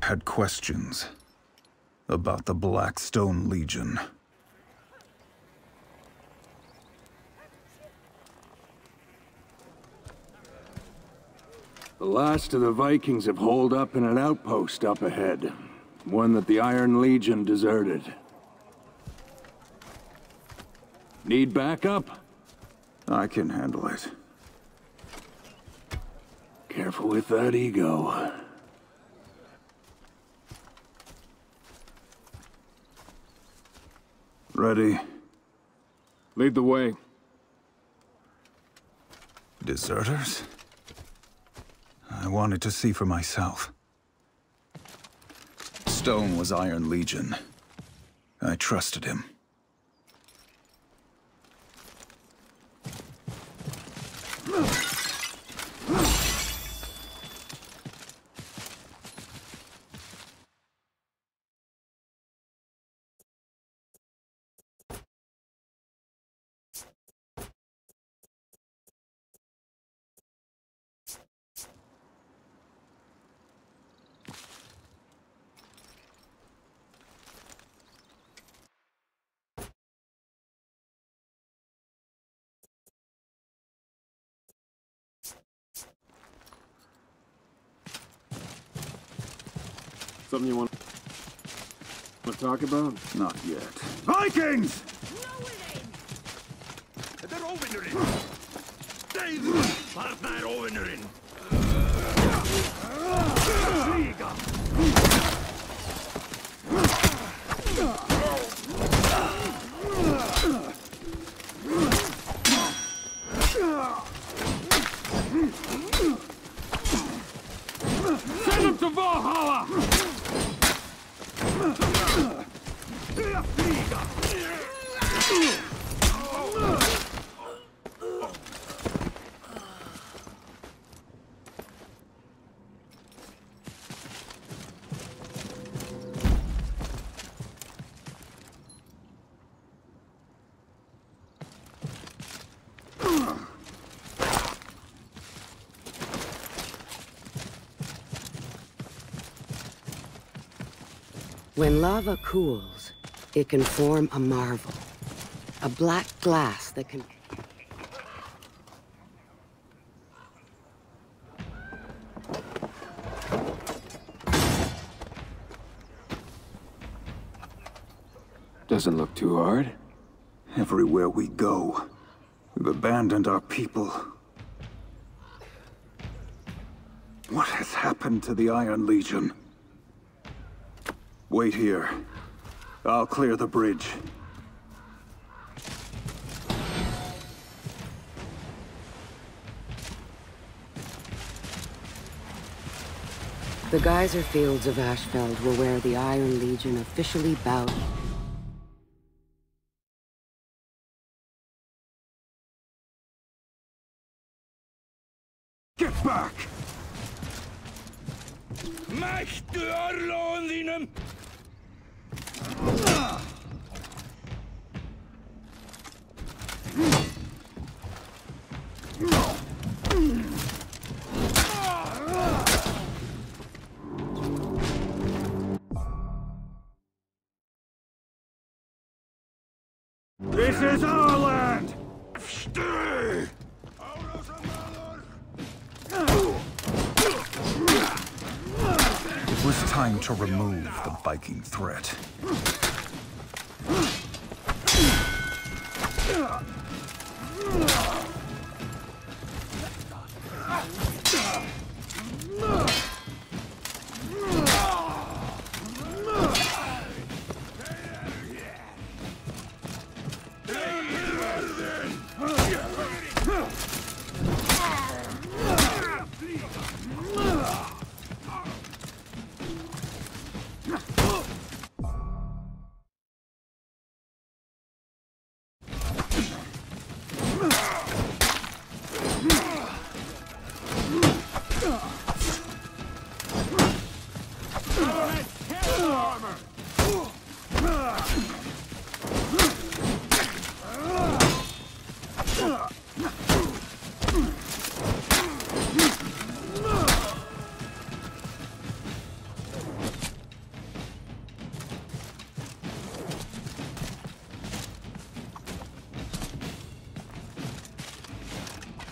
had questions about the Blackstone Legion. The last of the Vikings have holed up in an outpost up ahead. One that the Iron Legion deserted. Need backup? I can handle it. Careful with that ego. Ready? Lead the way. Deserters? I wanted to see for myself. Stone was Iron Legion. I trusted him. Something you want to talk about? Not yet. Vikings! They're overnerin. Dave! Partner overnerin. Send them to Valhalla! When lava cools, it can form a marvel. A black glass that can... Doesn't look too hard. Everywhere we go, we've abandoned our people. What has happened to the Iron Legion? Wait here. I'll clear the bridge. The geyser fields of Ashfeld were where the Iron Legion officially bowed. Get back! Mættu örlögum þínum! This is our land! Stay! It was time to remove the Viking threat.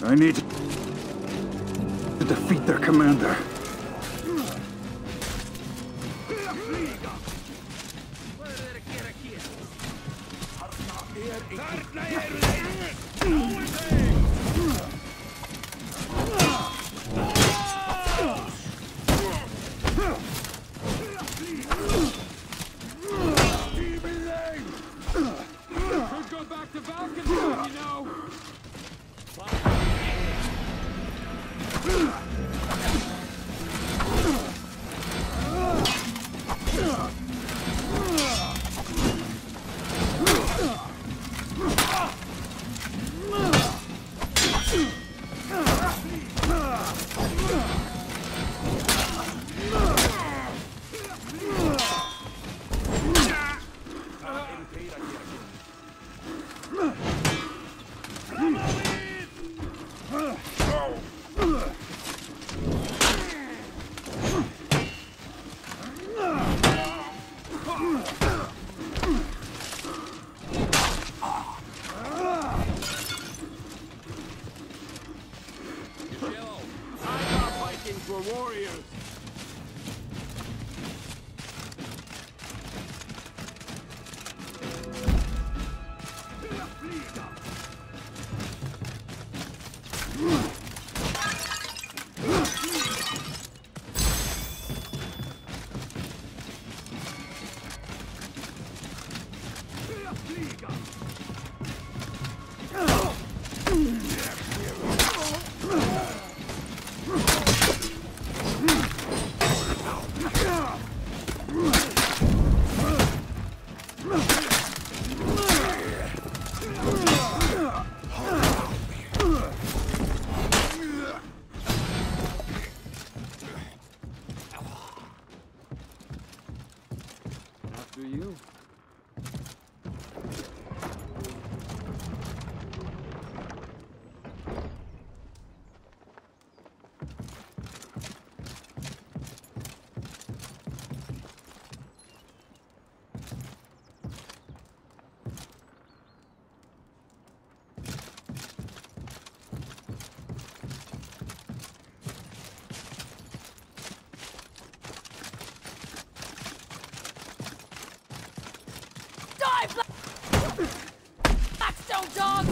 I need to defeat their commander. Blackstone dog!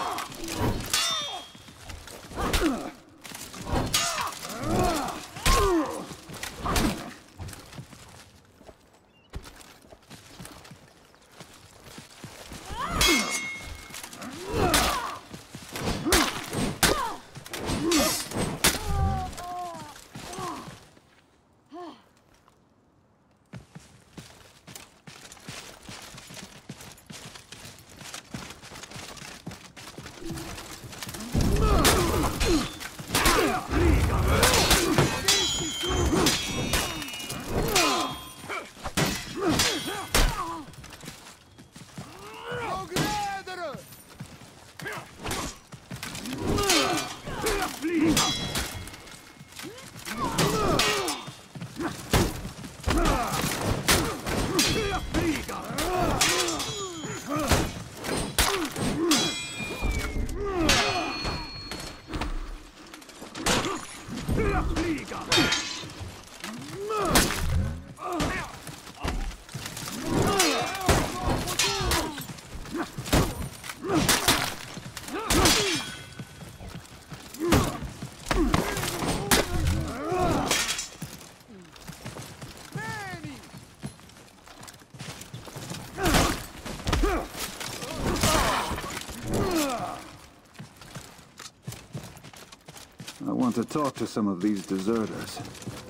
I want to talk to some of these deserters.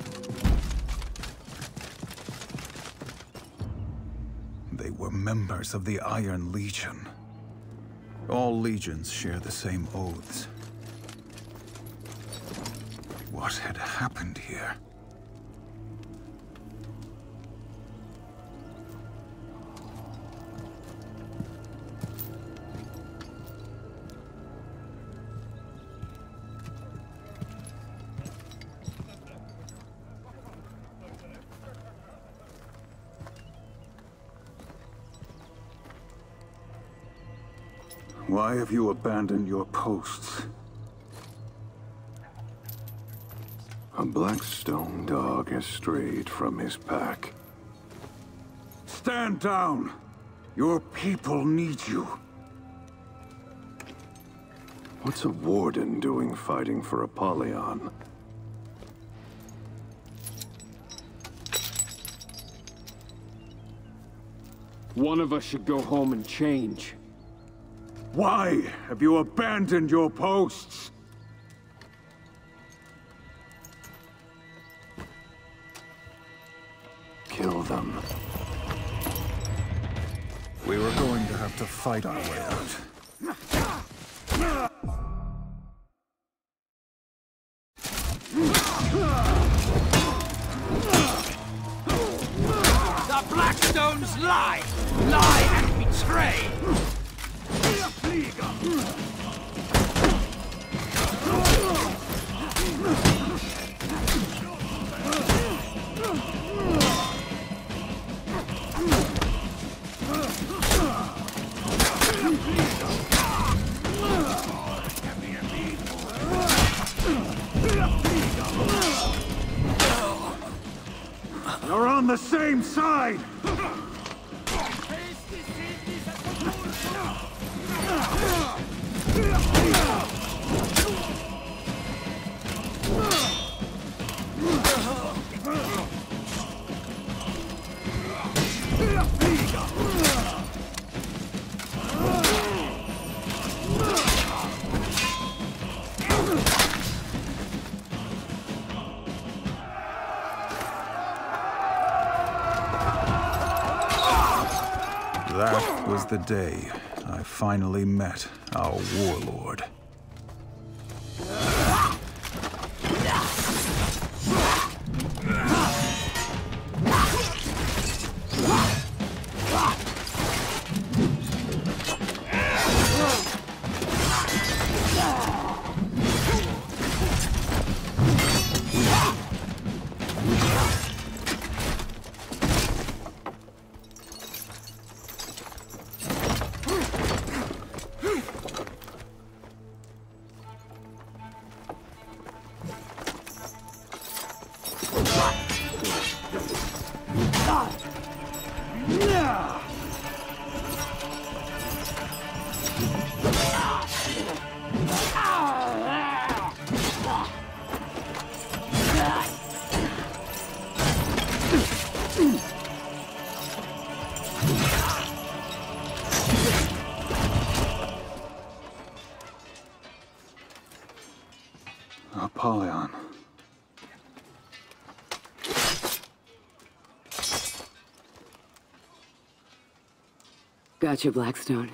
They were members of the Iron Legion. All legions share the same oaths. What had happened here? Why have you abandoned your posts? A Blackstone dog has strayed from his pack. Stand down! Your people need you. What's a warden doing fighting for Apollyon? One of us should go home and change. Why have you abandoned your posts? Kill them. We were going to have to fight our way out. The Blackstones lie! Lie and betray! You're on the same side! That was the day I finally met our warlord. Apollyon. Gotcha, Blackstone.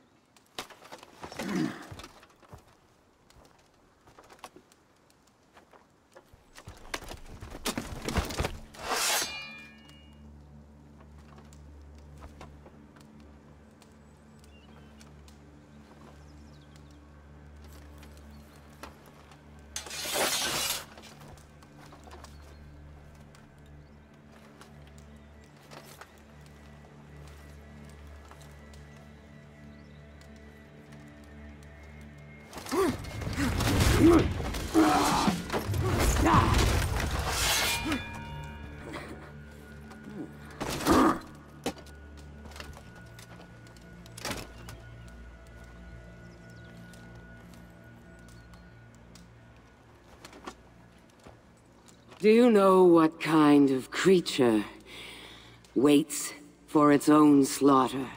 Do you know what kind of creature waits for its own slaughter?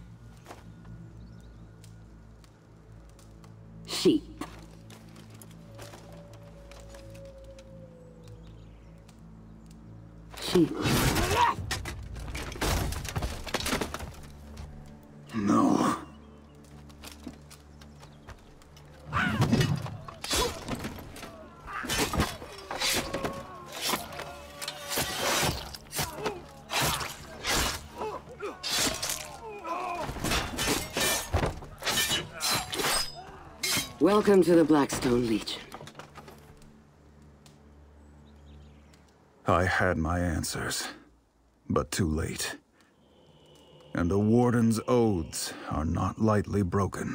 Sheep. Sheep. No. Welcome to the Blackstone Legion. I had my answers, but too late. And a warden's oaths are not lightly broken.